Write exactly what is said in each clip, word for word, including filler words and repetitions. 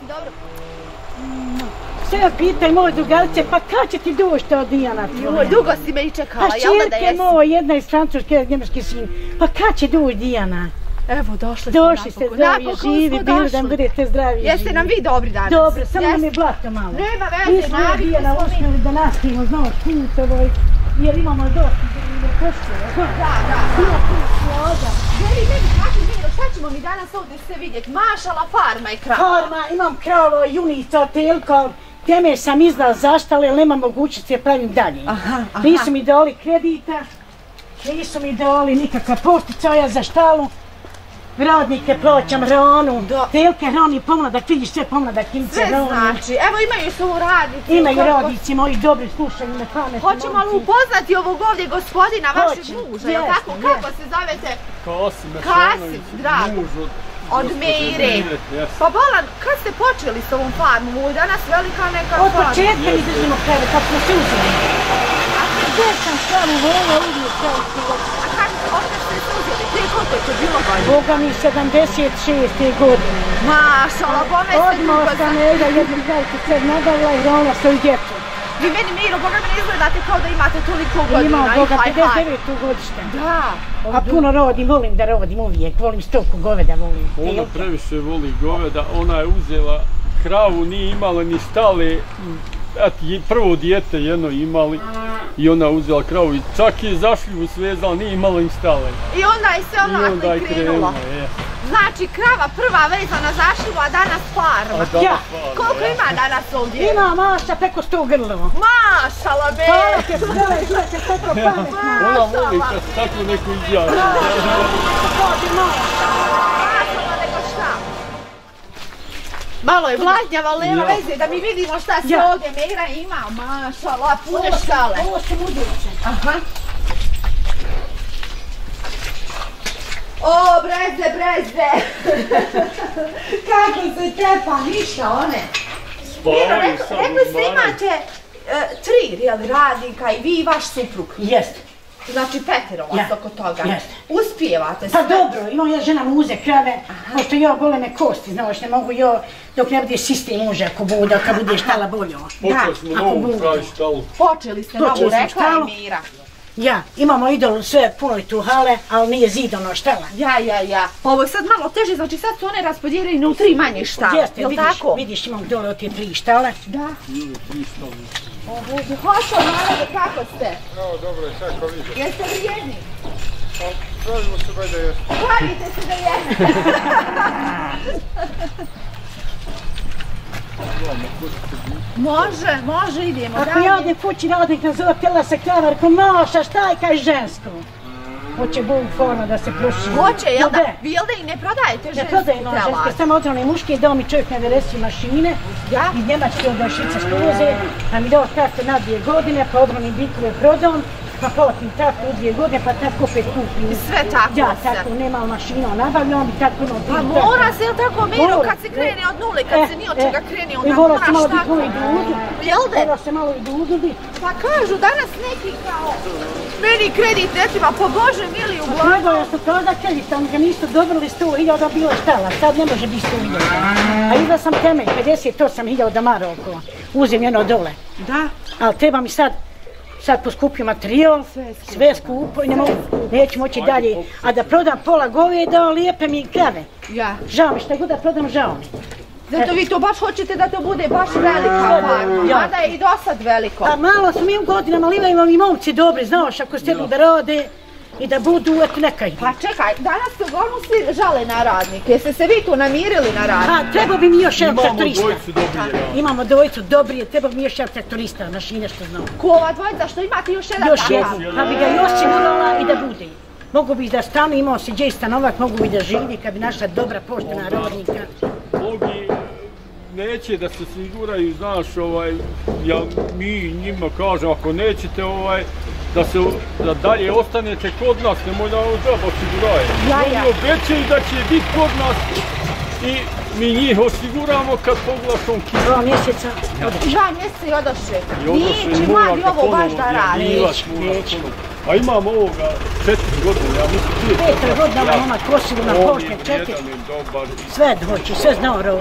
dobro. Sve pitaj moje drugarice, pa kad će ti doći to Dijana? Dugo si me i čekala, jel da jesi? Pa čerke moje, jedna iz Francuske, njemački sin. Pa kad će doći Dijana? Evo, došli ste Došli ste zdravi, živi, bili da budete zdravi. Jeste nam vi dobri danas? Dobro, samo nam je blato malo. Nema veze, navikli Dijana uspjeli da nastavimo, znao, putovoj, jer imamo dosta košćeva. Da, da. Veri, meni, kaži Miro, šta ćemo mi danas ovdje sve vidjeti? Mašala, farma i krava. Farma, imam kravo, junica, telko. Teme sam izdala zaštale, jer nema mogućnosti da pravim dalje. Nisu mi dali kredita, nisu mi dali nikakva posticaja za štalu. Radnike plaćam ranu, telke rani, pomladak, vidiš sve pomladak, klince rani. Sve znači, evo imaju su radnici. Imaju radnici moji dobri, slušaju me pametni. Hoćemo li upoznati ovog ovdje gospodina, vašeg muža, jel tako? Kako se zovete? Kasim, Kasim, drago. Od Mire. Pa Bolan, kad ste počeli s ovom farmom? Ovo je danas velika neka farma. Od početka mi držimo krave, kad smo se uzeli. Gdje sam kravu volila, uvijek kravu se volila. A kažete, opet ste se uzeli? Gdje koliko je to bilo godina? Boga mi sedamdeset šeste godine. Mašala, bome ste Odmah dugo sam Ega jednu gledajte sve nadavila i ronila svoju djecu. Vi meni, Miro, Boga mi ne izgledate kao da imate toliko godina. Imam Boga pedeset devetu godište. Da. A puno rodim, volim da rodim uvijek, volim stoku, goveda volim. Ona previše voli goveda, ona je uzela kravu, nije imala ni štale. Prvo dijete jedno imali i ona uzela kravu i čak je zašljivu svezala, nije imala ni štale. I onda je se onako i krenula. Znači krava prva vezana za šljivu, a danas farma. Ja. Koliko ima danas ovdje? Ima maša preko sto grlova. Mašala be! Hvala te sve, gledajte kako pametno. Ona voli kad se tako neko izjavi. Malo je vladnjava, ali nema veze da mi vidimo šta se ovdje Mira ima. Mašala, pune štale. Ovo su mudice. Aha. O, breze, breze! Kako se tepa, ništa one. Miro, rekli ste imate tri radnika i vi i vaš suprug. Jeste. Znači petero vas oko toga. Jeste. Uspijevate sve. Pa dobro, imam ja žena muze krave, pošto ja goleme kosti, znaš, ne mogu ja, dok ne bude sistem muže ako bude, kad bude štala bolje. Počeli smo novu pravi štalu. Počeli ste novu, rekla je Mira. Ja, imamo idol sve puni tu hale, ali nije zidano štala. Ja, ja, ja. Ovo je sad malo teže, znači sad su one raspodijeljene u tri manje štale, jeste, jel' vidiš, tako? vidiš, imam dole od te tri štale. Da. Ili tri štale. O Bože, hoćo narode, kako ste? Evo, dobro je, sve ko vidite. Jeste vrijedni? Pravimo se baj da jeste. Pravite se da jeste. Može, može, idemo dalje. Ako ja odem kući radnik na zove tela se krava, reko Maša, šta je kaj žensko? Hoće Bog forma da se proširi. Hoće, jel da? Vi jel da i ne prodajete ženski telad? Ne prodajem ženske, samo odrane muške, dao mi čovjek na deresi mašine, iz Njemačke od Švicarske uvoze, pa mi dao kartu na dvije godine, pa odrane bikove prodam, pa platim tako u dvije godine, pa tako opet kupim. Sve tako se? Ja, tako, nema mašina, nabavljam i tako ono... Pa mora se, jel tako, Miro, kad se krene od nule, kad se ni od čega krene, onda moraš tako... Mora se malo biti malo i dudu. Jel da? Mora se malo i dudu biti. Pa kažu, danas neki kao... Meni kredit ne treba, po Bože mili u blago. Nego, ja sam kao da kredit, ali ga nisu dobrili sto hiljada bilo štala, sad ne može biti sto hiljada. A iza sam temelj, pedeset osam hiljada maroko, uzem jedno dole. Da. Ali treba mi sad, sad poskupio materijal, sve skupo i ne mogu, neću moći dalje. A da prodam pola goveda, lijepe mi krave. Ja. Žao mi, šta god da prodam, žao mi. Zato vi to baš hoćete da to bude baš velika farma, mada je i dosad veliko. A malo su mi u godinama, ali imaju i momci dobri, znaš, ako ste da rade i da budu, eto nekaj. Pa čekaj, danas se uglavnom svi žale na radnike, jeste se vi tu namirili na radnike? A, treba bi mi još jedan traktorista. Imamo dvojicu dobrije. Imamo dvojicu dobrije, treba bi mi još jedan traktorista, mašine što znam. Ko ova dvojica, što imate još jedan još takav? jedan, pa bi ga i osigurala i da bude. Mogu bi da stanu, imao se gdje stanovat, mogu bi da živi kad bi našla dobra poštena rodnika. Mnogi neće da se siguraju, znaš, ovaj, ja, mi njima kažem, ako nećete ovaj, da se da dalje ostanete kod nas, nemoj da ovo džaba osiguraju. Ja, ja. Oni obećaju da će biti kod nas i mi njih osiguramo kad poglašom kišu. Dva mjeseca odoše. Dva mjeseca i odoše. Niči mladi ovo baš da radi. Neću, neću. A imam ovoga četiri godine, ja mislim prije. Petar godina, mama kosilu na poštnje, četiri. On je jedan i dobar. Sve doći, sve znao rod.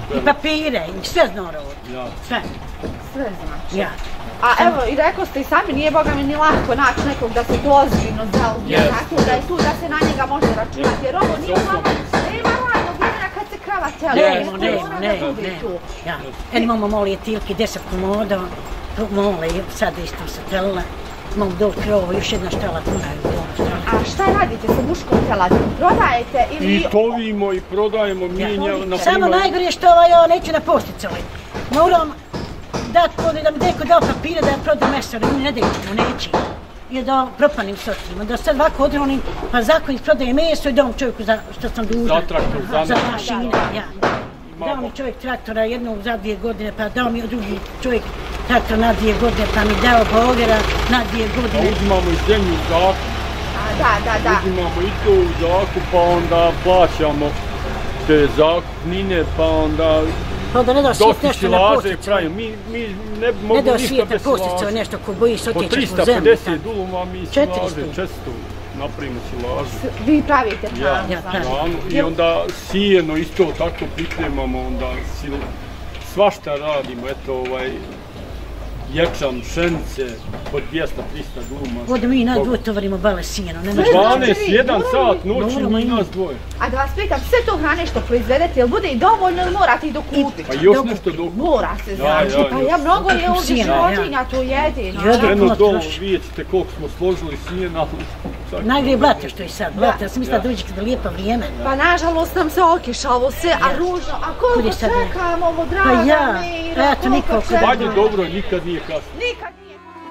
I papire, i sve zna roditi. Ja. Sve. Sve znači. Ja. A evo, i rekao ste i sami, nije Boga mi ni lako naći nekog da se to ozbiljno zauzme, Yes. tako da je tu da se na njega može računati, jer ovo nije malo, nema radnog vremena kad se krava tele, Nema, nema, nema, nema. Ja. En imamo mali tilki, deset komoda, mole, sad isto se telila. Imamo dol krovo, još jedna štala puna je dol. A šta radite sa muškom teladom? Prodajete ili... I tovimo i prodajemo, mijenjamo, na Samo primjer... najgore što ovaj, ja neću na posticali. Moram dat da mi neko dao papire da ja prodam meso, da mi ne daju, neće. I da propanim sotrima, da sad ovako odronim, pa zakon prodaje meso i dam čovjeku za što sam dužan. Za traktor, za Za nešto. mašine, ja. Dao mi čovjek traktora jednog za dvije godine, pa dao mi drugi čovjek traktor na dvije godine, pa mi dao bogera na dvije Pa godine. uzimamo i zemlju u zakup, A, da, da, da. uzimamo i to u zakup, pa onda plaćamo te zakupnine, pa onda Pa da ne da svijet dosta nešto na silaže posticaju. pravimo. Mi, mi ne bi Ne mogli da ništa svijet na bez posticaju, silaže. nešto ko bojiš Po otječeš u trista zemlju. pedeset duluma mi silaže, četiristo. često napravimo silaže. Vi pravite Ja, hranu, Ja, znači. hranu. I onda sijeno isto tako pripremamo, onda sil... svašta radimo, eto ovaj, ječam, pšenice, po dvjesto do trista duluma. Ovdje mi nas dvoje tovarimo bale sijeno, ne može. dvanaest, jedan sat noći Moramo mi i mi. nas dvoje. A da vas pitam, sve to hrane što proizvedete, jel bude i dovoljno ili morate i dokupiti? Pa još Dok- nešto dok... Mora se Ja, znači, ja, pa još. ja mnogo je ovdje Sijena, ja. životinja, to jede. Jedu. naravno. Eno puno dolo troši. vidjet ćete koliko smo složili sijena. Najgore blato što je sad, blato, ja sam mislila Ja. da dođe kada je lijepo vrijeme. Pa nažalost nam se okišalo sve, a ružno, a koliko Kud je sad ne? čekamo ovo, draga Pa ja, Mira, eto, koliko nikoliko. čekamo. Manje dobro, nikad nije kasno. Nikad nije.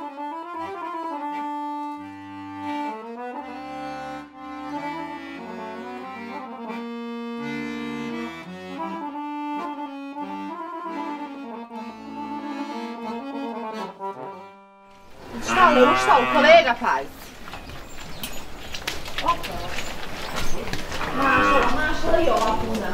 Šta li, šta u kolega pazi? Mašala, mašala i ova puna.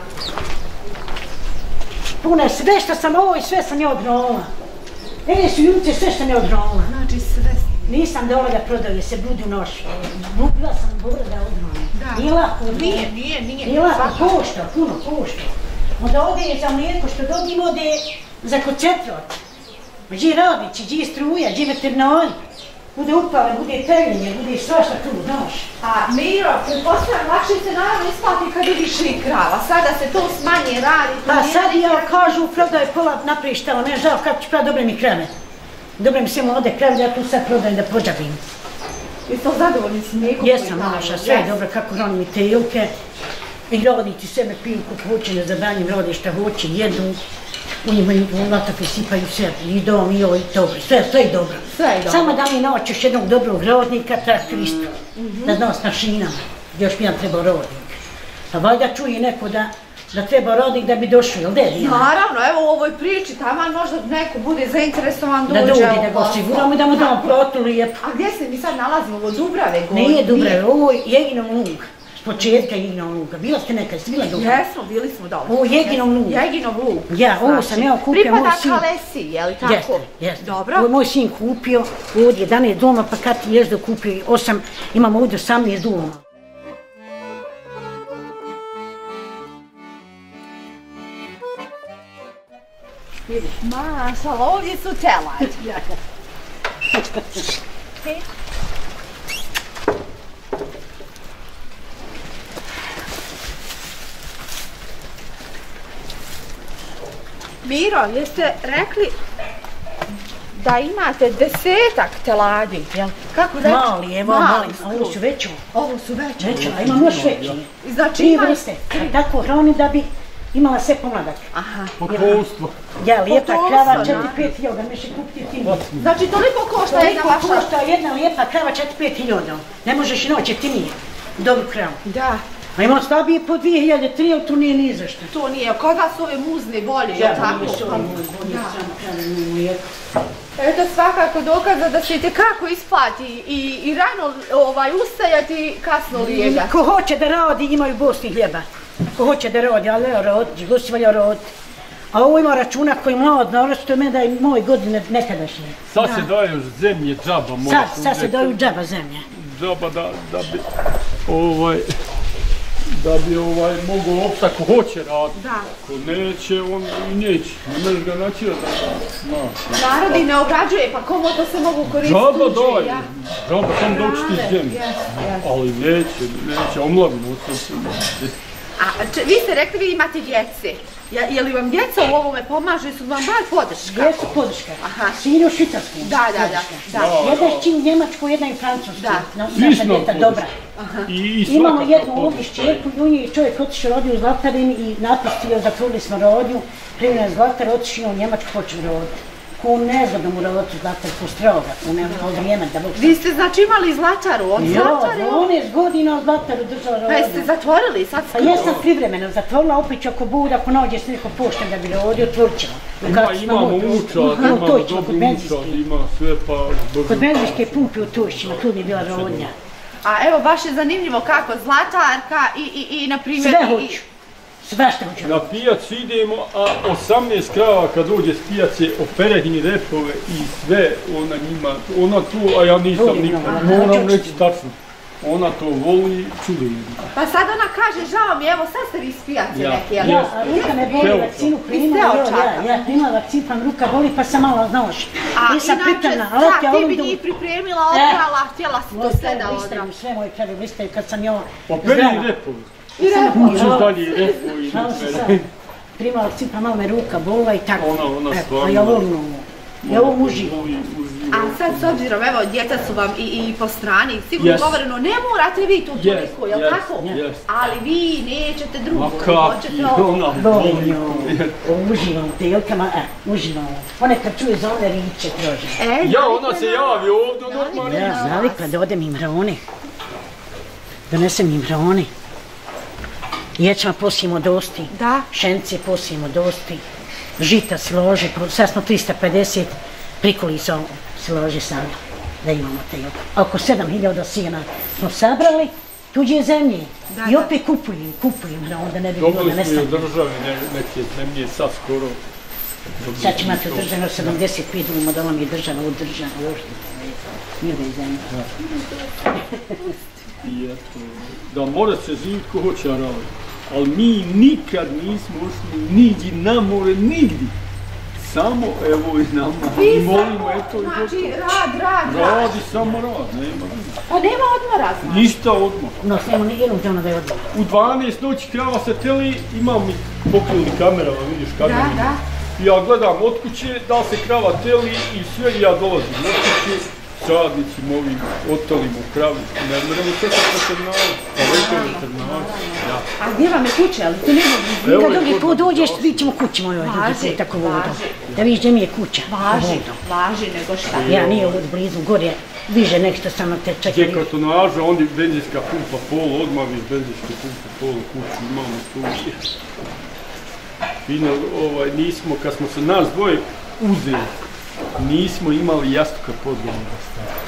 Pune sve što sam ovo i sve sam je odronula. Ene su juce sve što mi je odronula. Znači sve. Nisam dola da prodaje se budu noš. Lupila sam bora da odronula. Da. Nije lako. Nije, nije, nije. Nije lako, Svakako. košta, puno košta. Onda ode je za mlijeko što dobim, ode za koncentrot. Gdje radići, gdje struja, gdje veterinari. Bude upale, bude teljenje, bude svašta tu, znaš. A Miro, pretpostavljam, lakše se naravno isplati kad je više krava. Sada se to smanje radi. Pa planiranje sad ja krava. kažu, prodaj pola napraviš tamo, ne žao kako ću pravi dobre mi krave. Dobre mi sve mlade krave, da ja tu sad prodajem da pođabim. Jeste li zadovoljni s mlijekom? Jesam, naša, sve je dobro, kako ronim i telke. I rodnici sebe piju kako hoće, ne zabranjim, rode šta hoće, jedu. U njima i latafe sipaju sve, i dom, i ovo, i dobro, sve, sve je dobro. Sve je dobro. Samo da mi naći još jednog dobrog rodnika, traktor isto, da zna s mašinama, još mi nam treba rodnik. Pa valjda čuje neko da, da treba rodnik da bi došao, jel de? Naravno, evo u ovoj priči, taman možda neko bude zainteresovan dođe. Da dođe, evo, da ga posla. osiguramo i da mu damo platu lijepo. A gdje se mi sad nalazimo? Ovo Dubrave gore? Nije Dubrave, ovo je Jeginom lug. S početka Jeginom luga. Bila ste nekad, ste bila Dubrave? Jesmo, bili smo dole. Ovo je Jeginov lug. Jeginov lug. Ja, ovo sam ja kupio, moj Pripada sin. Kalesi, je li tako? Jeste, jeste. Dobro. Ovo je moj sin kupio, ovdje jedanaest doma, pa kad ti ješ da kupio osam, imamo ovdje osamnaest doma. Mašala, ovdje su telad. Miro, jeste rekli da imate desetak teladi, jel? Kako reći? Mali, evo, mali, a ovo su veće. Ovo su veće. Veće, a imam još veći. Znači Tri ima... vrste, tako hrani da bi imala sve pomladak. Aha. Pokolstvo. Ja, lijepa Potomstvo, krava, da. četiri pet hiljada, ne še kupiti ti. Znači toliko košta jedna Toliko vaša... košta jedna lijepa krava, četiri pet hiljada. Ne možeš i noći, ti nije. Dobru kravu. Da. A imam slabije po dvije hiljade, tri, ali tu nije ni za što. To nije, kod vas ove muzne bolje, jel tako? Eto svakako dokaza da se itekako isplati i, i rano ovaj, ustajati i kasno lijegati. Ko hoće da radi, imaju Bosni hljeba. Ko hoće da radi, ali ja rodi, gosti valja rodi. A ovo ima računa koji je mlad, naravno što je mene da je moje godine nekadašnje. Sad se daje još zemlje džaba. Sad, sad se daju džaba zemlje. Džaba da, da bi, ovaj, da bi ovaj mogao opstati ako hoće raditi. Da. Ko neće, on i neće. Ne možeš ga načirati da zna. Narod i ne obrađuje, pa komu to se mogu koristiti Džaba tuđe, daj, ja? džaba sam da učiti zemlju. Ali neće, neće, omladinu ostaviti. A če, vi ste rekli vi imate djece. Je, je li vam djeca u ovome pomažu i su vam bar podrška? Djeca podrška. Aha. Sin u Švicarsku. Da, da, da. da. Jedna je čin u Njemačku, jedna je u Francusku. Da. Naša djeta dobra. I, i Imamo jednu ovdje šćerku i u njoj čovjek otišao rodio u Zlatarin i napustio, zatvorili smo rodnju, primio je Zlatar, otišao u Njemačku, počeo roditi. Ko ne zna da mu roditi Zlatar, ko stroga, ko ne od vrijeme da Bog... Vi ste znači imali Zlataru, od Zlatare? Jo, dvanaest godina od Zlataru držala rodnju. Pa jeste zatvorili sad? Pa jesam privremeno zatvorila, opet ću ako bude, ako nađe se neko pošten da bi rodio, otvorit ćemo. Ima, imamo učad, imamo dobru učad, ima sve pa... Kod benzinske pumpe u Tušćima, tu mi je bila rodnja. A evo, baš je zanimljivo kako Zlatarka i, i, i na primjer... Sve hoću. Sve što hoću. Na pijac idemo, a osamnaest krava kad dođe s pijace, operehni repove i sve, ona njima, ona tu, a ja nisam nikad, moram reći tačno. Ona to voli, čudo jedno. Pa sad ona kaže, žao mi, evo sad ste vi s pijace ja, neki, jel? Ja, ruka me boli, vakcinu primala, ja, ja primala vakcinu, pa ruka boli, pa sam malo, znaš, nisam pripremna. A inače, ti bi njih pripremila, oprala, htjela si to sve da odram. Sve moje krave blistaju kad sam joj operehni repovi. I repovi. Ču dalje repovi. Primala vakcinu, pa malo me ruka bolila i tako. Ona, ona stvarno. A ja volim ovo. Ja ovo uživam. A sad s obzirom, evo, djeca su vam i, i po strani, sigurno yes. govoreno, ne morate vi tu toliko, yes, jel yes, tako? Yes. Ali vi nećete drugo, ma kaki, ona volim ovo. Uživam u telkama, e, uživam ovo. Ponekad čuje za one riče trože. E, ja, ona se javi ovdje, normalno. Ja, navikla da odem im mrone. Donesem im mrone. Ječma posijemo dosti. Da. Šence posijemo dosti. Žita složi, sad smo tristo pedeset prikolica složi sad da imamo te. Oko sedam hiljada sjena smo sabrali, tuđe zemlje. I opet kupujem, kupujem, da onda ne bi bilo da nestane. Dobili smo i od države neke zemlje, sad skoro. Sad će imati održano sedamdeset pet duma, da vam je držano održano još mirne zemlje. I eto, da mora se živjeti ko hoće raditi. Ali mi nikad nismo ušli nigdje na more, nigdje. Samo evo i nama. I molimo, eto i gotovo. Znači, rad, rad, rad. Radi, samo rad, nema ništa. A nema odmora, znači? Ništa odmora. No, nema ni jednom dana da je odmora. U dvanaest noći krava se teli, imam mi pokrili kamerama, vidiš kako da, mi. Da. Ja gledam od kuće, da li se krava teli i sve, ja dolazim od kuće. Sadnicima ovim otalimo kravi, ne moramo čekati veterinaru, a već veterinaru, ja. A gdje vam je kuća, ali ti ne mogu? Kad drugi put dođeš, vidit ćemo kući mojoj drugi put, tako vodom. Da vidiš gdje mi je kuća. Važi, važi nego šta. Ja nije ovdje blizu, gore, više nešto samo te čekali. Gdje kartonaža, onda je benzinska pumpa polo, odmah viš benzinske pumpe polo, kuću imamo tu. Fino, ovaj, nismo, kad smo se nas dvoje uzeli, nismo imali jastuka pod glavom da stavimo.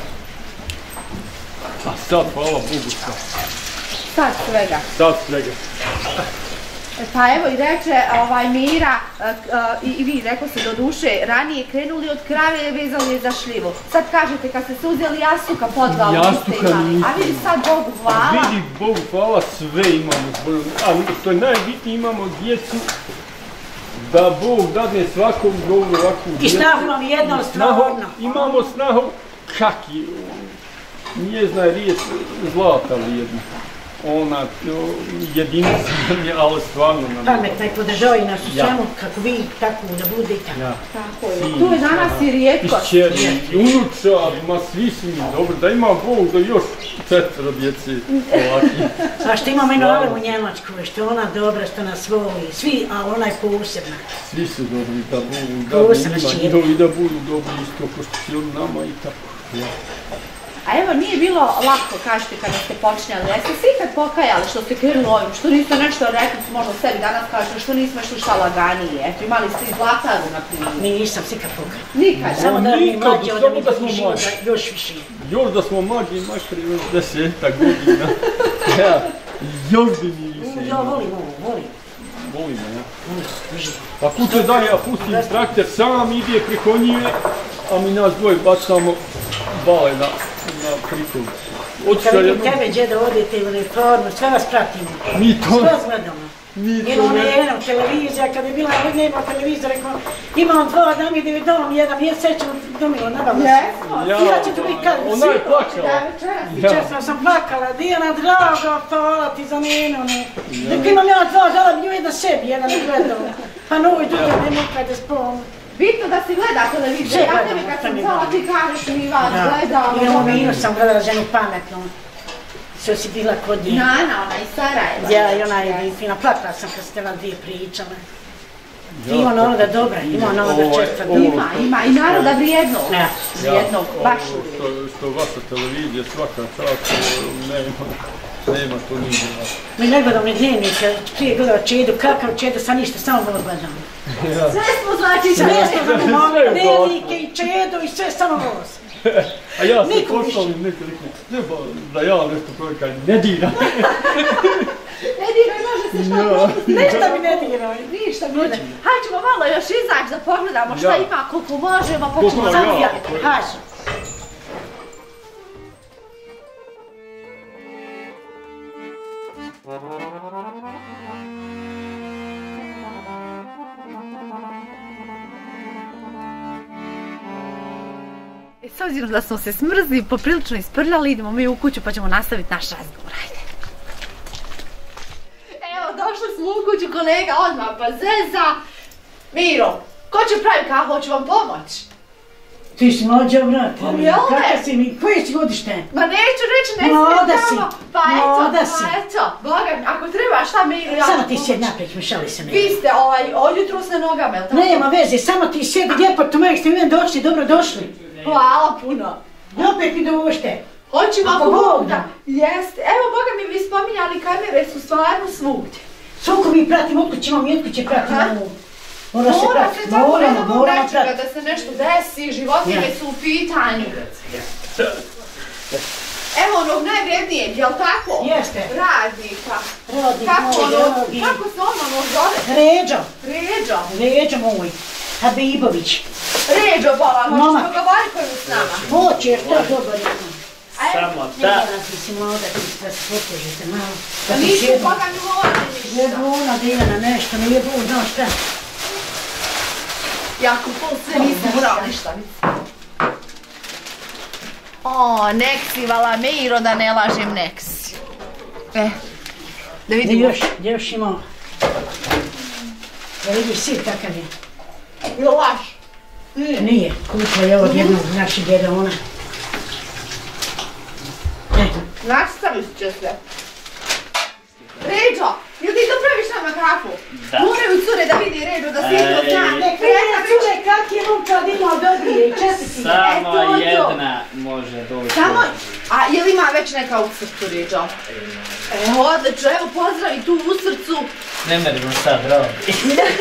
A sad, hvala Bogu, sad. Sad svega. Sad svega. Pa evo i reče ovaj, Mira, uh, uh, i vi rekao se do duše, ranije krenuli od krave i vezali je za šljivu. Sad kažete kad ste se uzeli jastuka pod glavom, jastuka niste imali. nisam. A vidi sad Bogu hvala. A vidi Bogu hvala, sve imamo. A što je najbitnije, imamo djecu. Da Bog dadne svakom govu ovakvu djecu. I snahu imam jedno stvarno. Imamo snahu, kaki, nije zna riječ zlata vrijedna. Ona jedinica je, ali stvarno nam... Pametna i podržavaju nas u svemu, kako vi, tako da bude i tako. Ja. Tako je. Tu je danas i rijetkost. I čeri, i unučad, ma svi su mi dobro, da ima Bog da još četvero djece ovakvi. A što imamo jednu Alemu Njemačku, što ona dobra, što nas voli, svi, ali ona je posebna. Svi su dobri, da Bog da ima i da budu dobri isto, pošto si on nama i tako. Ja. A evo, nije bilo lako, kažete, kada ste počinjali, jeste se ikad pokajali što ste krenuli ovim, što niste nešto rekli, možda sebi danas kažete, što nismo išli šta laganije, eto, imali ste i Zlataru, na primjer. Nisam se ikad pokajali. Nikad? Samo da mi mlađe, da mi smo život još više. Još da smo mlađi, makar još desetak godina. Ja, još bi mi više. Ja volim ovo, volim. Volimo, ja. Pa kuće dalje, ja pustim traktor, sam ide preko njive, a mi nas dvoje bacamo bale na, na prikolicu. Otišao Kad vidim jednom... tebe, džede, odete u reformu, sve vas pratimo. Mi to... Sve vas gledamo. Mi to... Imamo jednom televizija, kada je bila nema televizora, rekao, imam dva dami da je dom, jedan mjesec, sećamo domilo, nabavno se. I ja ću tu biti kad ona je plaćala. I često sam plakala, Dijana, draga, hvala ti za mene, ono. Dok imam ja dva dala, nju jedan sebi, jedan ne gledao. Pa novoj druga ne mogu kada spom. Bitno da si gleda televiziju, ja tebi kad sam zvala ti kažeš mi vas gledamo. I ono vinu sam gledala ženu pametnu. Što si bila kod nje. Nana, ona iz Sarajeva. Ja, i ona je fina, plakala sam kad ste vam dvije pričale. Ima ono da dobra, ima ono da čestva dobra. Ima, ima i naroda vrijednog. Vrijednog, baš uvijek. Što vaša televizija, svaka čast, nema to nigdje. Mi ne gledamo ni dnevnike, prije gledala Čedu, kakav Čedu, sa ništa, samo ovo gledamo. Sve smo znači sve smo gledamo, dnevnike i Čedu i sve samo ovo. A ja se pošalim neko rekao, da ja nešto projekaj, ne diraj. Ne diraj, može se šta propustiti. Ništa mi ne diraj. Ništa mi ne diraj. Hajde ćemo malo još izaći da pogledamo šta ima, koliko možemo, pa ćemo zavijati. Hajde. S obzirom da smo se smrzli, poprilično isprljali, idemo mi u kuću pa ćemo nastaviti naš razgovor, ajde. Evo, došli smo u kuću, kolega odmah pa zeza. Miro, ko će praviti kahu, hoću vam pomoći? Ti si mlađa, brate. Jel ne? Kako si mi, koje si godište? Ma neću reći, ne smijem tamo. Pa eto, pa eto, Boga mi, ako treba šta Miro, ja ću Samo ti sjed naprijed, mišali se mi. Vi ste ovaj, od jutru s nogama, jel tako? Nema veze, samo ti sjedi lijepo, to mojeg ste mi došli, dobro došli. Hvala puno. Opet mi dovošte. Hoćemo ako Bog da. Jeste. Evo, Boga mi, vi spominjali kamere su stvarno svugdje. Svako mi pratimo, otkud ćemo mi, otkud će pratiti ovu. Mora se pratiti, moramo reći kada se nešto desi, životinje su u pitanju. Evo onog najvrednijeg, jel tako? Jeste. Radnika. Radnik moj, kako se on ono zove? Ređo. Ređo. Ređo moj. Habibović. Ređo, bolan, hoćemo ga varikoju s nama. Hoće, što je dobro rekao. Samo da. Ne ti si mlada, da se poslužite malo. Pa nisu Boga mi govorili ništa. Je buna, Dijana, nešto, ne je buna, znaš šta. Jako pol sve nisam urao ništa. O, neksi, vala Miro, da ne lažem neksi. E, da vidimo. Još, još imao. Da vidiš sir kakav je. Jel laž? Nije, koliko je od jednog naših djeda ona. Nastavit će se. Ređo, jel ti to praviš nama kafu? Da. Moraju cure da vidi Ređo, da svi to zna. Ne krene cure kak je momčad imao dobrije i čestiti. Samo jedna može doći. Samo, a jel ima već neka u srcu Ređo? E, odlično, evo pozdravi tu u srcu. Ne merimo sad robi.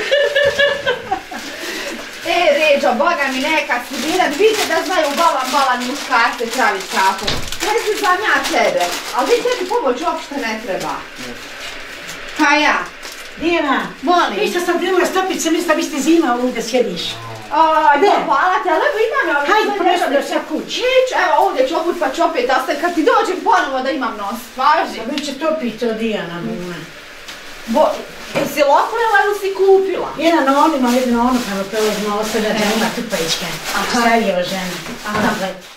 E, Ređo, Boga mi neka si biran, vidite da znaju balan balan muškarce pravit kafu. Ne si znam ja tebe, ali vi tebi pomoć uopšte ne treba. Pa ja. Dijana, molim. Isto sam krenula stopit se, mislim da biste zima ovdje sjediš. Aj, da, hvala te, ali evo imam ja... Hajde, prošlo sa kući. Nić, evo ovdje ću oput pa ću opet ostaviti, kad ti dođem ponovo da imam nos, važi. Već će topiti to Dijana, buna. Bo, jesi loplela ili si kupila? Jedan na onima, jedan na onu, kada prelazimo ostavljati, ima tupajička. Starija žena. Aha.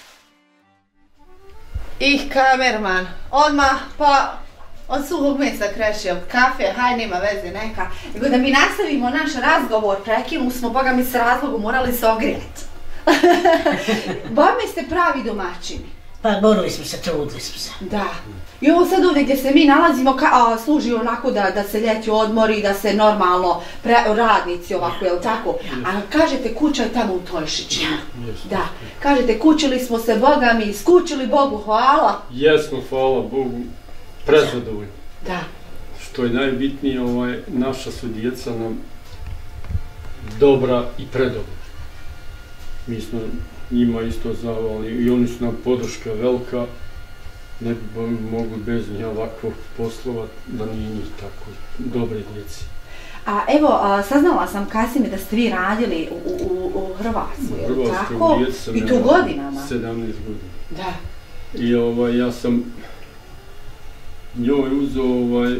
Ih, kamerman, odmah, pa... Od suhog mesa krešio, kafe, haj, nema veze, neka. Nego da mi nastavimo naš razgovor, prekinu smo, Boga mi s razlogom morali se ogrijeti. Bome ste pravi domaćini. Pa borili smo se, trudili smo se. Da. I ovo sad ovdje gdje se mi nalazimo, ka, a, služi onako da, da se ljeti odmori, da se normalno pre, radnici ovako, jel tako? A kažete kuća je tamo u Tojšićima. Da. Kažete kućili smo se, Boga mi, skučili Bogu, hvala. Jesmo, hvala Bogu. Prezadovoljni. Da. Što je najbitnije, ovaj, naša su djeca nam dobra i predobra. Mi smo njima isto zavali i oni su nam podrška velika. Ne bi mogli bez njih ovako poslovati da nije njih tako dobre djeci. A evo, a, saznala sam kasnije da ste vi radili u, u, u Hrvatskoj, je li tako? I tu godinama? sedamnaest godina. Da. I ovaj, ja sam njoj uzeo ovaj,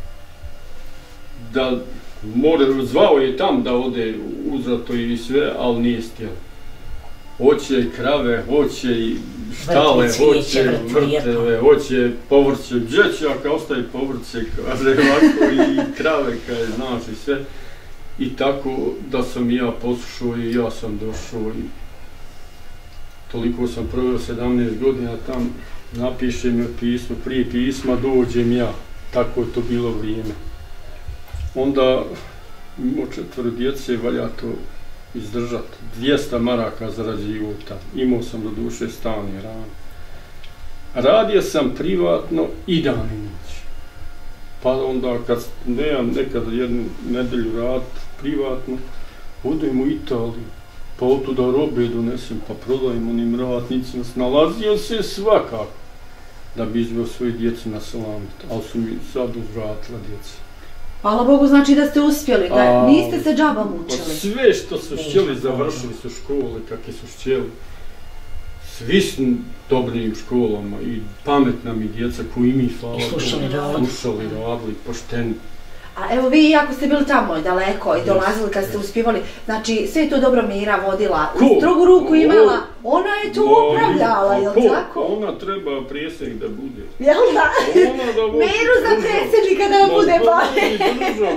da more, zvao je tam da ode uzrato i sve, ali nije htjela. Hoće i krave, hoće i štale, hoće vrteve, hoće povrće, džećaka, ostaje povrće, kaže ovako i krave, kaže, znaš i sve. I tako da sam ja poslušao i ja sam došao i toliko sam proveo sedamnaest godina tam, napišem joj pismo, prije pisma dođem ja, tako je to bilo vrijeme. Onda imao četvoro djece, valja to izdržati, dvjesto maraka zarađivao tam, imao sam do duše stan i rano. Radio sam privatno i dan i noć. Pa onda kad nemam nekada jednu nedelju rad privatno, odem u Italiju, pa otuda robe donesem, pa prodajem onim ratnicima, snalazio se svakako da bi izveo svoje djece na Salamet, ali su mi sad uzvratila djeca. Hvala Bogu, znači da ste uspjeli, da niste se džaba mučili. Pa sve što su htjeli, završili su škole, kakve su htjeli. Svi su dobrim školama i pametna mi djeca koji mi, hvala Bogu, slušali, radili, pošteni. A evo vi, ako ste bili tamo daleko i dolazili kad ste uspjevali, znači sve je to dobro Mira vodila, strogu ruku imala, ona je tu upravljala, jel tako? Ona treba predsjednik da bude. Jel da? Miru za predsjednika da vam bude bolje.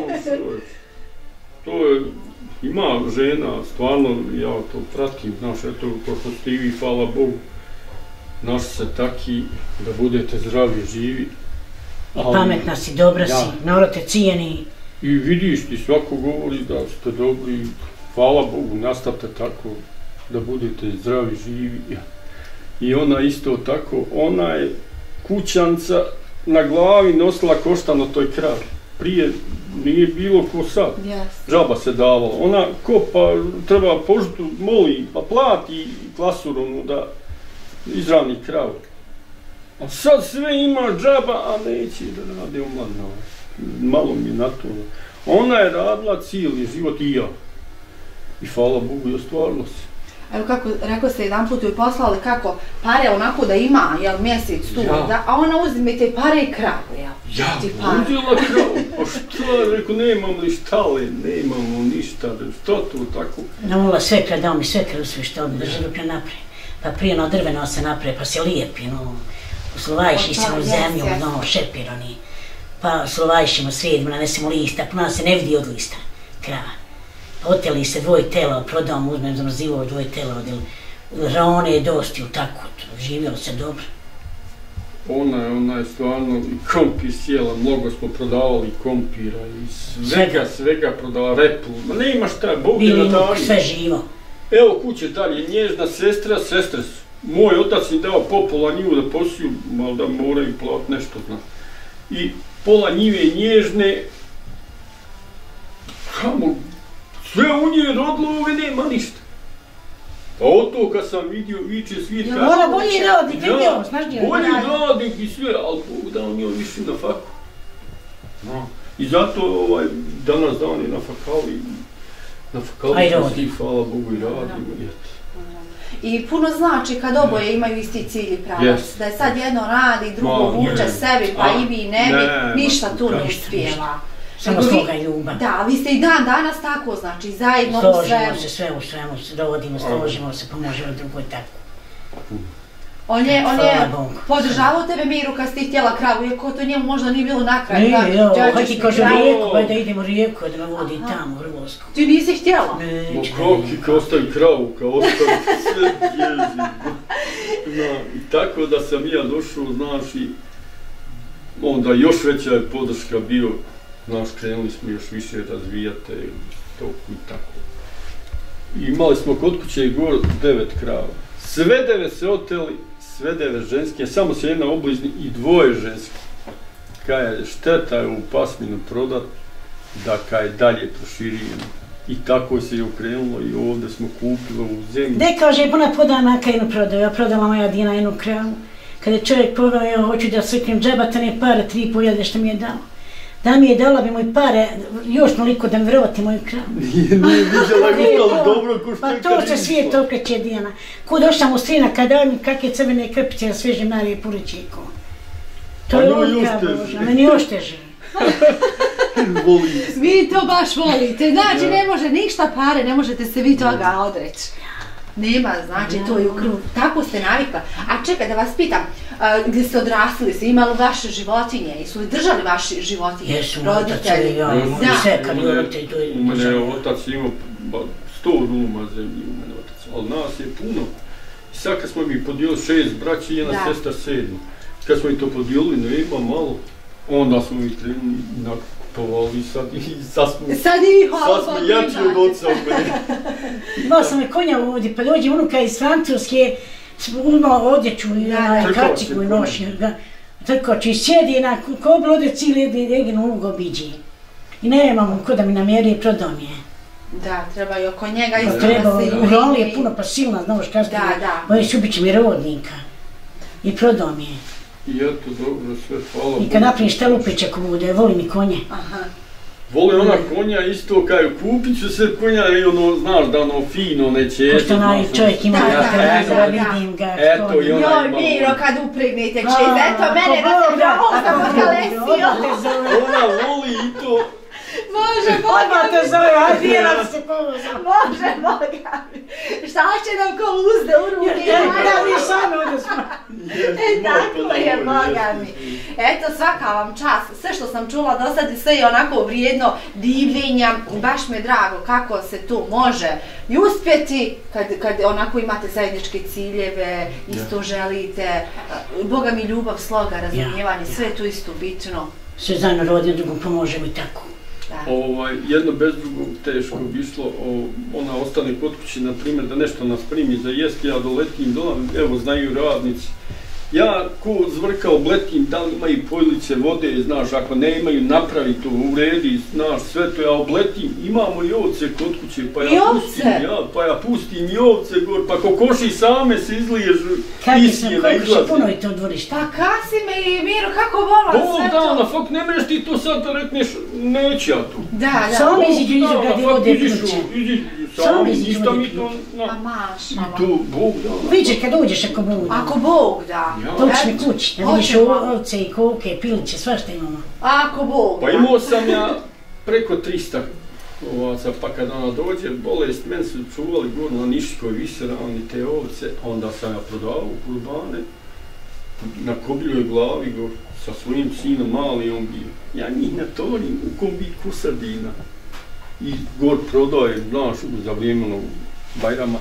To je, ima žena, stvarno, ja to pratim, znaš, eto, pošto ste i vi, hvala Bogu, našli se taki da budete zdravi, živi. I pametna si, dobra si, narod te cijeni. I vidiš ti, svako govori da ste dobri, hvala Bogu, nastavite tako da budete zdravi, živi. I ona isto tako, ona je kućanca na glavi nosila košta na toj kravi. Prije nije bilo ko sad, džaba se davala. Ona kopa, treba požutu, moli, pa plati klasurom da izrani kravu. A sad sve ima džaba, a neće da rade omladno. Malo mi na to. Ona je radila cijeli život i ja. I hvala Bogu i ostvarilo se. Evo kako, rekao ste jedan put joj poslali kako pare onako da ima, jel, mjesec tu, a ona uzme te pare i kravu, jel? Ja, uzela kravu, pa što, rekao, nemam li štale, nemamo ništa, što to tako? Namula svekra, dao mi svekra sve što bi držali pre napre. Pa prije ono drveno se napre, pa se lijepi, no, uslovajši se u zemlju, no, šepirani. Pa slovajšimo, sredimo, nanesemo lista, pa nas se ne vidi od lista, krava. Oteli se dvoje tela, prodam, uzmem zamrzivo dvoje tela, od rane dosti, tako, živjelo se dobro. Ona je, ona je stvarno i kompir sjela, mnogo smo prodavali kompira i svega, svega prodala, repu, ma ne ima šta, Bog je na dalje. Sve živo. Evo kuće dalje, nježna sestra, sestre su. Moj otac mi dao po pola njivu da posiju, malo da moraju plati nešto, znaš. I pola njive nježne, kamo, sve u njoj rodilo, ove nema ništa. A od to kad sam vidio, viče svijet kako... Ona bolje radi, vidio, znaš gdje? Bolje radi i sve, ali Bog dao njoj više na faku. No. I zato ovaj, danas dan je na fakali, na fakali smo svi, hvala Bogu, i radimo. I puno znači kad oboje imaju isti cilj i pravac, da je sad jedno radi, drugo vuče sebi, pa i vi ne bi, ništa tu ne uspijeva. Samo sloga i ljubav. Da, vi ste i dan danas tako, znači, zajedno u svemu. Složimo se sve u svemu, rodimo, složimo se, pomožemo drugoj tako. On je, on je podržavao tebe Miru kad si ti htjela kravu, iako to njemu možda nije bilo nakraj. Nije, evo, hajde ti kažu rijeku, hajde da idemo rijeku, da me vodi tamo, u Hrvatsku. Ti nisi htjela? Neće. Ma kaki, kao ostavi kravu, kao ostavi sve jezi. I tako da sam ja došao, znaš, i onda još veća je podrška bio. Znaš, krenuli smo još više razvijati toku i tako. Imali smo kod kuće i gore devet krava. Sve devet se oteli, sve devet ženske, samo se jedna obližnji i dvoje ženske. Kaj je šteta je u pasminu prodat, da kaj dalje proširujemo. I tako se je okrenulo i ovdje smo kupili ovu zemlju. De kaže, ona podana kaj jednu prodaju, ja prodala moja Dina jednu kravu. Kada je čovjek poveo, ja hoću da sliknem džebatane pare, tri pojade što mi je dao. Da mi je dala bi moj pare, još toliko da mi vrati moju kravu. Nije, nije vidjela je ostalo dobro ko što Pa je to kad se svijet išla. okreće, Dijana. Kud došla mu strina, kad daj mi kakve crvene krpice, sveže Marije Purićiko. To A je njoj još odka teže. Boža, meni još teže. Voli. Vi to baš volite, znači ne može ništa pare, ne možete se vi toga odreći. Nema, znači to je u krvu, tako ste navikla. A čekaj da vas pitam, a, gdje ste odrasli, ste imali vaše životinje, jesu li držali vaši životinje, Jesu, moj otac roditelji? i ja, Da. sve kad je roditelj, to je... U mene je otac imao ba, sto duma zemlje, u mene otac, ali nas je puno. I sad kad smo mi podijelili šest braći i jedna Da. sestra sedma. Kad smo i to podijelili, ne ima malo, onda smo mi krenuli nakupovali sad i sad smo, Sad i vi hvala sad smo Bogu jači imate. od oca u mene. Imao sam je konja ovdje, pa dođe unuka iz Francuske, imao odjeću i Da, da, kacigu i noši ga. Trkoči, sjedi na kobru, ode cijeli regin ulogu obiđi. I nemam ko da mi namjeri i prodao mi je. Da, treba i oko njega Pa isto treba, da se u roli je puno pa silna, znaš kako Da, da. Moje subići mi rodnika. I prodao mi je. I eto, dobro, sve, hvala I kad napravim šta lupić ako bude, volim i konje. Aha. Vole ona konja isto kao kupit ću se konja i ono, znaš da ono fino neće. Pošto onaj čovjek ima Da, da da, televizora, da, da. vidim ga. Eto, konja. i ona Joj, ima Miro, ono. kad upregnete A, čez, eto, mene ako da se Boga, provoza ako po Boga, kalesio. odmah te zove. Ona voli i to. Može, Odmah Boga te mi. zove, ajde, jedan se povoza. Može, Boga mi. Šta će nam ko uzde u ruke? Ja, ja, mi sami ovdje smo. E, tako je, Boga mi. Eto, svaka vam čast. Sve što sam čula do sad i sve je onako vrijedno divljenja. Baš me drago kako se tu može i uspjeti kad, kad onako imate zajedničke ciljeve, isto želite. Boga mi ljubav, sloga, razumijevanje, sve je tu isto bitno. Sve zajedno rodi, drugom pomožemo i tako. Da. Ovaj, jedno bez drugog teško bi išlo, o, ona ostane kod kući, na primjer, da nešto nas primi za jesti, ja doletim dole, evo, znaju radnici. Ja ko zvrka obletim, da li imaju pojlice vode, znaš, ako ne imaju, napravi to, uredi, znaš, sve to ja obletim, imamo i ovce kod kuće, pa I ja ovce? pustim, ja, pa ja pustim i ovce gor, pa kokoši same se izliješ, Kakvi sam, isjena koliko će izlazi. puno je to dvorište. Pa Kasime i Miro, kako volam Bog sve dana, to? fakt, ne mreš ti to sad da rekneš, neće ja to. Da, da. Samo iziđu iza Da, gradi fakt, vode izišu, pluće. izišu, Samo sami, iziđu ništa vode mi to, Pa na, maš, i mama. to, Bog dana. Vidiš kad uđeš ako bude. Ako Bog da. Ja. Doći mi kući, da vidiš Hoćemo. ovce i koke, piliće, svašta imamo. Ako Bog Pa da. imao sam ja preko trista ovaca, pa kad ona dođe, bolest, meni su čuvali gore na Niškoj viserani te ovce, onda sam ja prodavao kurbane, na kobiljoj glavi go, sa svojim sinom mali on bio. Ja njih natorim u kombiku sardina i gor prodajem, znaš, za vrijeme onog Bajrama.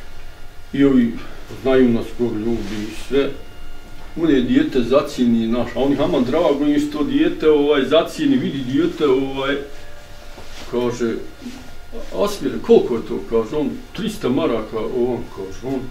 I ovi znaju nas gor ljudi i sve. On je dijete zacijeni naš, a oni hama drago im što dijete ovaj, zacijeni, vidi dijete ovaj, kaže, Asmire, koliko je to, kaže on, trista maraka, on, kaže on,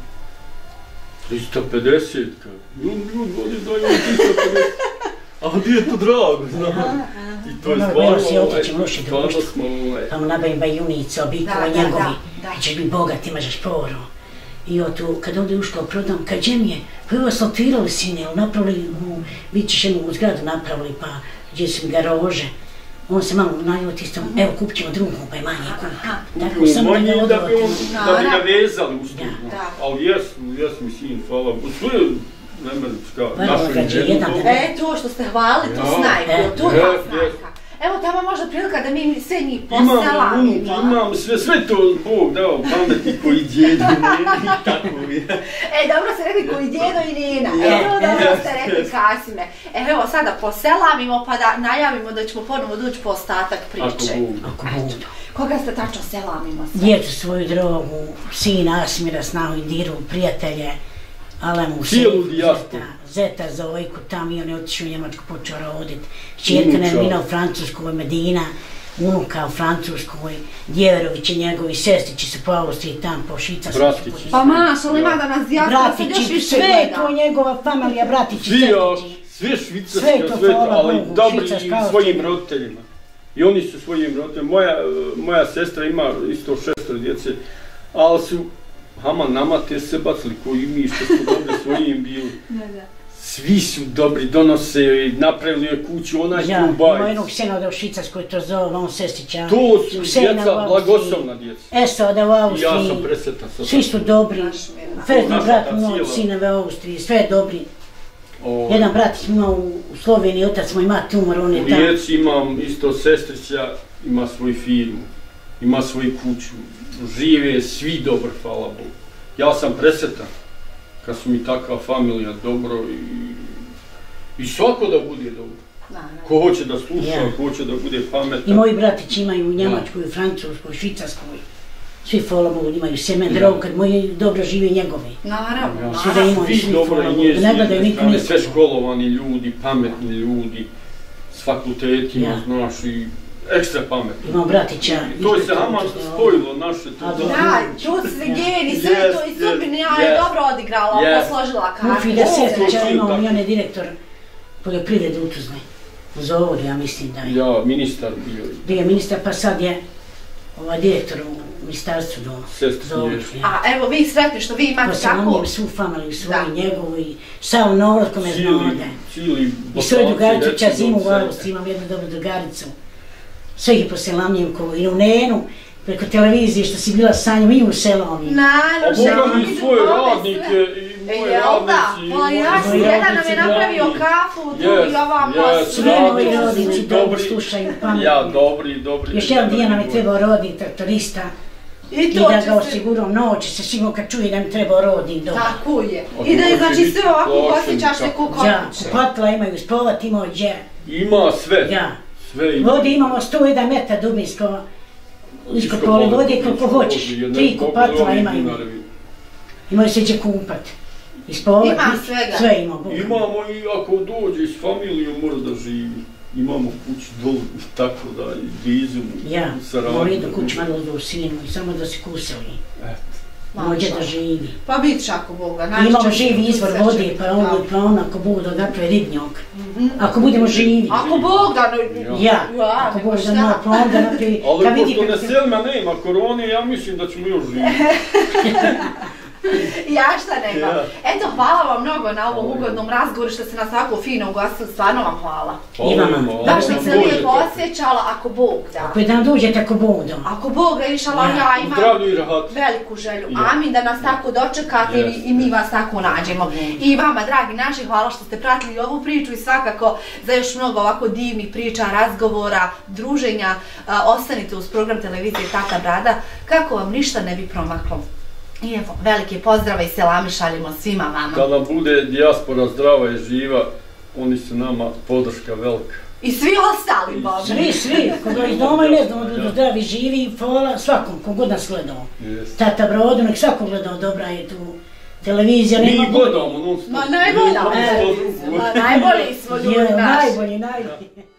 trista pedeset, kaže, jun, jun, voli daj on trista pedeset, a gdje je to drago, znaš, i to je Ono, stvarno, evo si ovaj, otići u loše stvarno društvo. smo, ovaj, Tamo nabavim bajunice, obikova Da, da, njegovi, da, da. kad ćeš biti bogat, imaš šporu. I o tu, kad ovdje ušao prodam, kad je mi je, pa evo asfaltirali sine, napravili, mu, vidit ćeš jednu zgradu napravili, pa gdje su mi garože. On se malo najuti isto, evo kupit ćemo drugu, pa je manje kupi. Tako kupio samo da manji ga da bi, on, odvotim. da bi ga vezali uz to, Da. Da. ali jesu, jesu mi sin, hvala Bogu, sve, ne meni, ska, Hvala našu ga, će ženu, jedan to- da- E, to što ste hvalili, tu Ja. snajku, E. tu Je, ta je. snajka. Evo tamo možda prilika da mi sve njih Imam poselamimo. unutra, imam sve, sve to Bog dao pameti koji djedi, ne, tako je. E, dobro ste rekli koji djedo i nina. E, Ja. to dobro Yes, ste rekli yes. Kasime. E, evo sada poselamimo pa da najavimo da ćemo ponovo doći po ostatak Ako priče. Bog. Ako bude. Koga ste tačno selamimo sve? Djecu svoju drogu, sina Asmira, snahu i diru, prijatelje, Alemu, Cijelu Sejfu, dijasporu. Zeta, Zeta, Zojku, tam i on je otišao u Njemačku, počeo rodit. Čerka Unuča. Nermina u Francuskoj, Medina, unuka u Francuskoj, Djeverović i njegovi sestrići su po Austriji, tam po Švicarskoj. Bratići. Pa maš, ali ima da nas dijaspora sad još Bratići, više sve je gleda. to njegova familija, bratići, Svi, a, sestrići. sve Sve švicarske, to, sve to, hvala ali Bogu, dobri švicarska i Austrija. svojim roditeljima. I oni su svojim roditeljima. Moja, moja sestra ima isto šestero djece, ali su, hama nama te se bacili koji mi što su dobri svojim bili. Da, da. Svi su dobri, donose, napravili je kuću, onaj Ja, tu bajc. ima jednog sena da u Švicarskoj to zove, on sestića. To su djeca, blagoslovna djeca. Esto da u I Austriji. ja sam presretan sa Svi su dobri. Fezni Naša brat ta imao cijela- sinove u Austriji, sve dobri. O, Jedan brat imao u Sloveniji, otac moj mati umar, on je U tamo. Rijeci imam isto sestrića, ima svoju firmu, ima svoju kuću, žive svi dobro, hvala Bogu. Ja sam presretan kad su mi takva familija dobro i, i svako da bude dobro. Ko hoće da sluša, Ja. ko hoće da bude pametan. I moji bratići imaju u Njemačkoj, u Francuskoj, u Švicarskoj. Svi, hvala Bogu, imaju semen drog, kad moji dobro žive njegovi. Naravno, Ja. Svi da imaju, Svi svi, dobro hvala i Bogu, nje da s ne gledaju jedne niko strane, niko. sve školovani ljudi, pametni ljudi, s fakultetima, Ja. znaš, i ekstra pametni. Imam bratića. I to je se aman spojilo naše A, to. dobro. Da, tu se geni, sve Yes, to i yes, sudbina je yes. dobro odigrala, Yes. posložila Mufi kartu. Desetića to imao tako. i on je direktor poljoprivrede u Tuzli. Uz ovog, ja mislim da je. Ja, ministar bio. Bio je ministar, pa sad je ovaj direktor u ministarstvu do Sestri za ovog. je. A evo vi sretni što vi Pa imate sam on tako. je svu familiju svoju, Da. njegovu i sav narod kome Cijeli, znade. cijeli I svoju Bosanci, drugaricu recimo, Čazimu u sve. Austriji, imam jednu dobru drugaricu. Sve ih poselam Njemkovu i u Nenu, preko televizije što si bila sa njom i u Selomi. A Naravno, Boga mi svoje radnike i moje Jel da? radnici. Pa ja moji sam, jedan nam je radnici, napravio dragi. kafu, tu Yes, i ovamo yes, sve. Sve moji radnici su rodnici dobro dobri. slušaju, pametni. Ja, dobri, dobri. Još jedan dio nam je trebao rodnik, traktorista. I I to da će ga se... osiguram noći se sigurno kad čuje da mi treba rodnik dobro. Tako je. A I da je to će znači biti sve ovako plaćen osjećaš se tako. ko Ja, kotliće. kupatila imaju spovat, imao dje. Ima sve. Ja. Sve ima. Vode imamo sto jedan metar dubinsko. Iskopali vode koliko hoćeš. Tri kupatila imaju. Imaju se gdje kupat. I spovat. Ima i- svega. Sve ima, Boga. Imamo i ako dođe s familijom mora da živi. Imamo kuću dolu, tako da, i blizu mu. Ja, u Sarajevu. mora idu kuć malo do sinu i samo da se kuseli. Eto. Mođe da živi. Pa bit ako Boga. I imamo živi izvor vode, pa ono pa ono ako bude napravi ribnjak. Ako budemo živi. Ako Bog da... Ja, Ja, ako nego bude šta? da pa onda napravi. Ali kad vidi pošto na kako- selima nema korone, ja mislim da ćemo još živjeti. Ja šta nego. Ja. Eto, hvala vam mnogo na ovom Hvala. ugodnom razgovoru što ste nas ovako fino ugostili, stvarno vam hvala. I vama. Baš mi nam se Bože lijepo to. osjećala, ako Bog da. Ako je da nam dođete ako budu. Ako Bog da išala, Ja. ja U imam zdravlju i rahatu. veliku želju. Ja. Amin da nas tako dočekate Yes. i, i mi vas tako nađemo. I vama, dragi naši, hvala što ste pratili ovu priču i svakako za još mnogo ovako divnih priča, razgovora, druženja. A, ostanite uz program televizije Tata Brada kako vam ništa ne bi promaklo. I evo, velike pozdrave i selami šaljemo svima vama. Kad nam bude dijaspora zdrava i živa, oni su nama podrška velika. I svi ostali, Bože. Svi, svi, koga iz doma i ne znamo da budu zdravi, živi, hvala svakom, kogod nas gledao. Jeste. Tata Brodu, nek svako gledao, dobra je tu televizija, nema Mi gledamo non stop. Ma najbolja. Mi gledamo E, non stop. ma najbolji smo ljudi Je, naši. najbolji, najbolji.